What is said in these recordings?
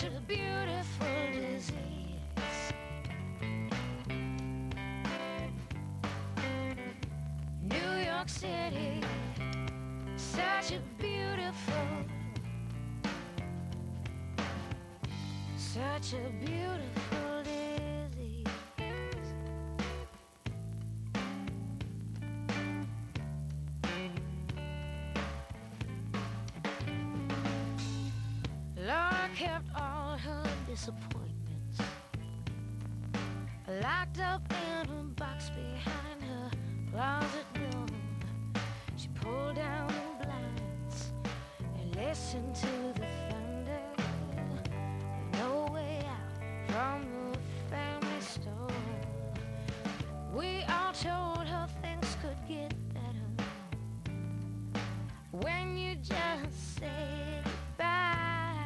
such a beautiful disease. New York City, such a beautiful, such a beautiful disease. Laura kept all her disappointments locked up in a box behind her closet door. She pulled down the blinds and listened to the thunder. No way out from the family store. We all told her things could get better when you just say goodbye.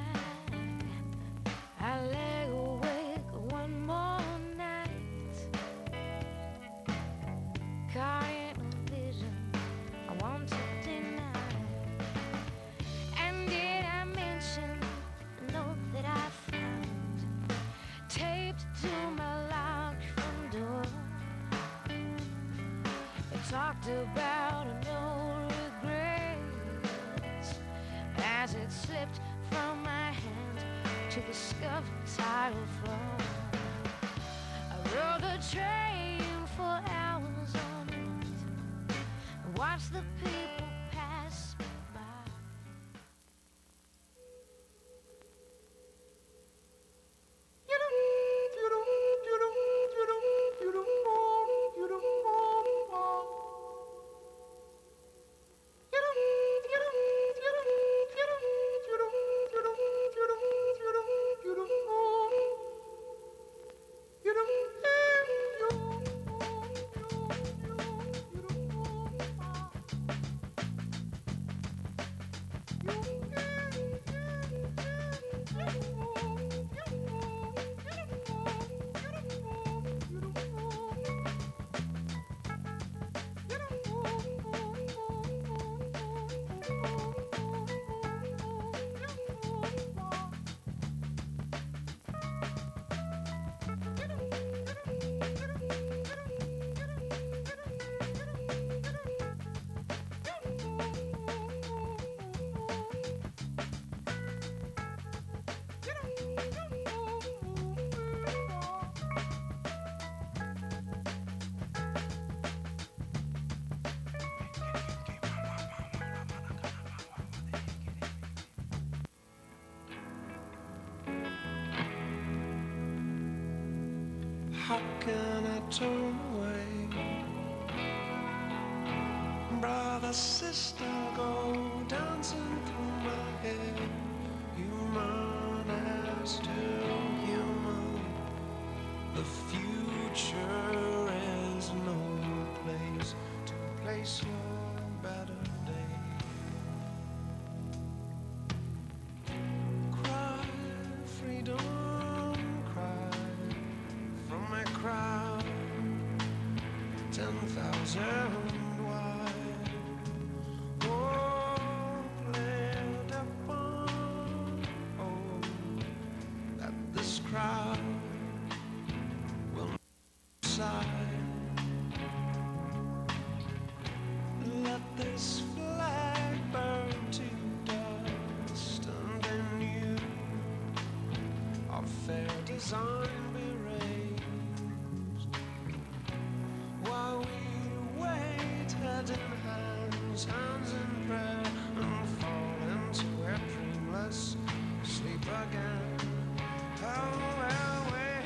I lay awake one more night, caught in a vision I want to deny. And did I mention the note that I found taped to my locked front door? It talked about no regrets as it slipped from my hand to the scuffed tile floor. I rode the train for hours on end and watched the people pass me by. How can I turn away? Brother, sister, go dancing through my head. Human as still human. The future is no place to place your better day. Cry, freedom, cry from a crowd 10,000 wide. Oh, played upon, oh, that this crowd will not sigh. Let this flag burn to dust, and then you, our fair design, be raised while we wait, head in hands, hands in prayer, and fall into a dreamless sleep again. Oh, well,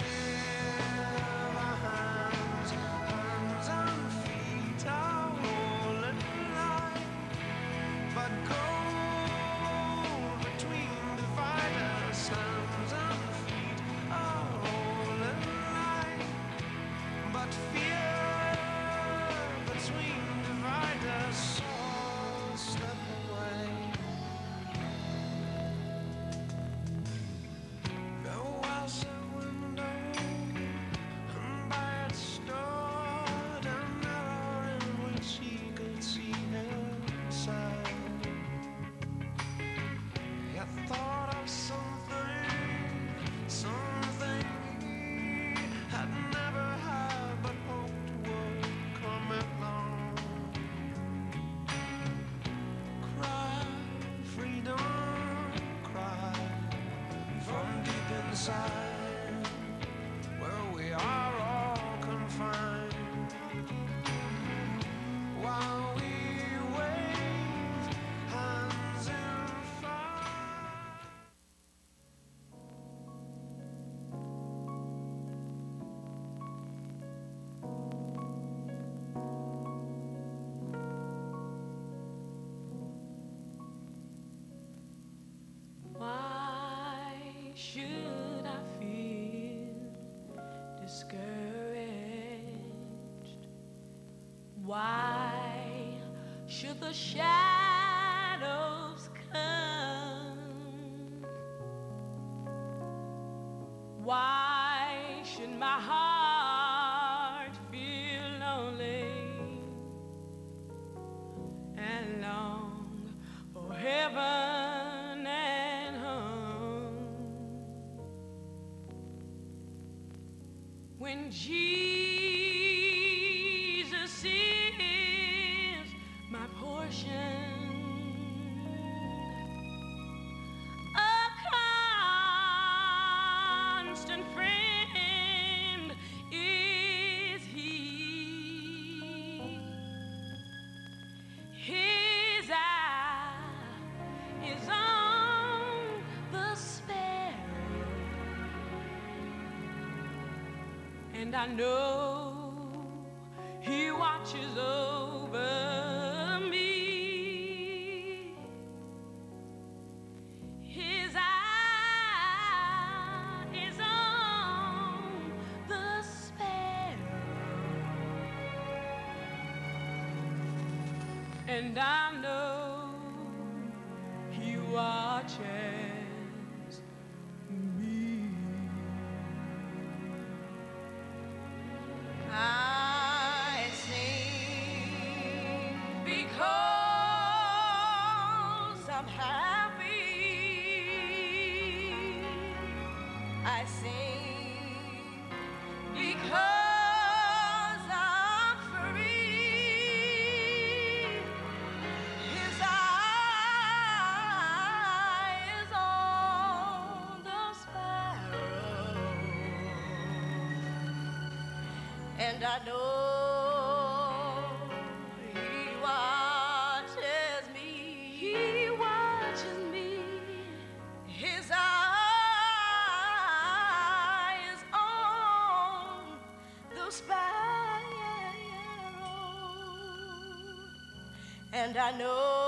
our hands, hands and feet are all in line, but gold between dividers, hands and feet are all in line, but fear between dividers, so step away. inside where we are all confined while we wave hands in fire. Why should I feel discouraged? Why should the shadows come? Why should my heart feel lonely and long for heaven and home? When Jesus is my portion, a constant friend is He. His eye is on the sparrow, and I know He watches over me. His eye is on the sparrow, and I know He watches me. I sing because I'm happy. I sing because I'm free. His eye is on the sparrow, and I know He watches me. He watches me. His eye is on the sparrow, and I know